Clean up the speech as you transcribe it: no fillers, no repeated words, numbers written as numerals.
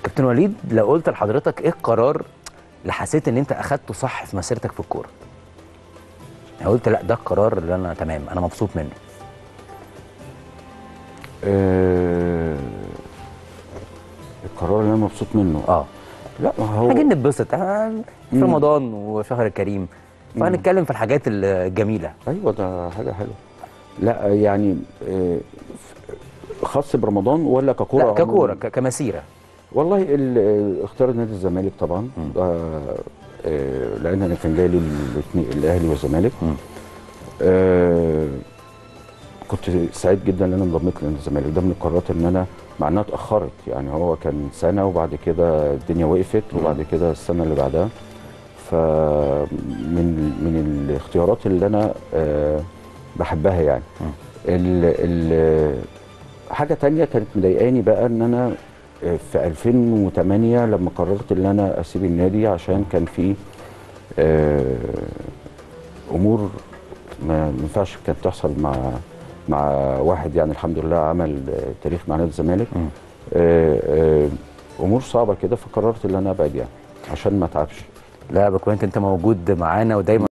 كابتن وليد، لو قلت لحضرتك ايه القرار اللي حسيت ان انت اخدته صح في مسيرتك في الكوره؟ يعني قلت لا ده القرار اللي انا تمام انا مبسوط منه. القرار اللي انا مبسوط منه. اه لا ما هو محتاجين نتبسط في رمضان وشهر الكريم، فهنتكلم في الحاجات الجميله. ايوه ده حاجه حلوه. لا يعني خاص برمضان ولا ككوره؟ لا ككوره عموما كمسيره. والله اختار نادي الزمالك طبعا. لان انا كان جاي لي الاهلي والزمالك. كنت سعيد جدا ان انا انضميت لنادي الزمالك. ده من القرارات ان انا مع انها اتاخرت، يعني هو كان سنه وبعد كده الدنيا وقفت وبعد كده السنه اللي بعدها. فمن الاختيارات اللي انا بحبها يعني. حاجه تانية كانت مضايقاني بقى ان انا في 2008 لما قررت ان انا اسيب النادي عشان كان في امور ما ينفعش كانت تحصل مع واحد، يعني الحمد لله عمل تاريخ مع نادي الزمالك. امور صعبه كده، فقررت ان انا ابعد يعني عشان ما اتعبش. لا بكون انت موجود معانا ودايما